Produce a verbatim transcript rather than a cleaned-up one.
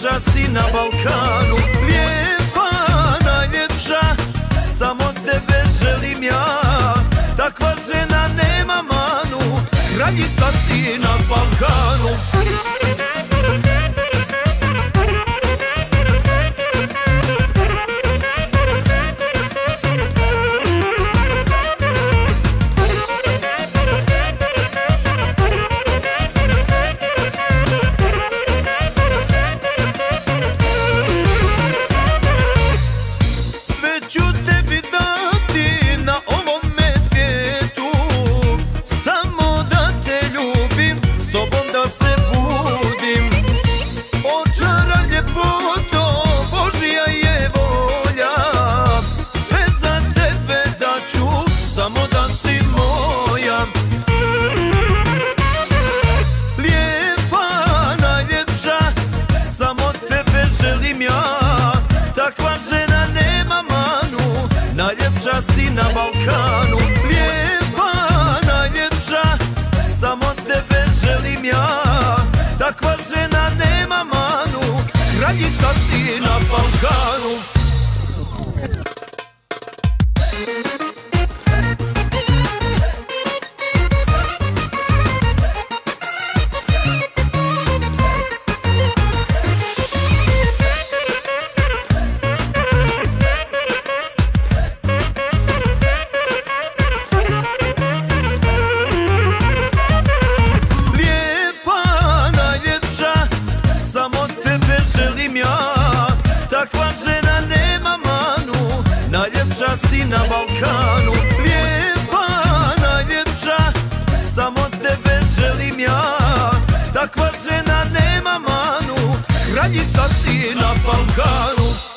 najljepša si na Balkanu. Lijepa, najljepša, samo tebe želim ja. Takva žena nema manu, kraljica si na Balkanu. Ću tebi dati na ovome svijetu, samo da te ljubim, s tobom da se budim. Očara ljepoto, Božja je volja, sve za tebe daću, samo da si moja. Lijepa, najljepša, samo tebe želim ja. Takva žena nema manu, najljepša si na Balkanu. Lijepa, najljepša, samo tebe želim ja. Takva žena nema manu, kraljica si na Balkanu. Želim ja, takva žena nema manu, najljepša si na Balkanu. Lijepa, najljepša, samo tebe želim ja. Takva žena nema manu, kraljica si na Balkanu.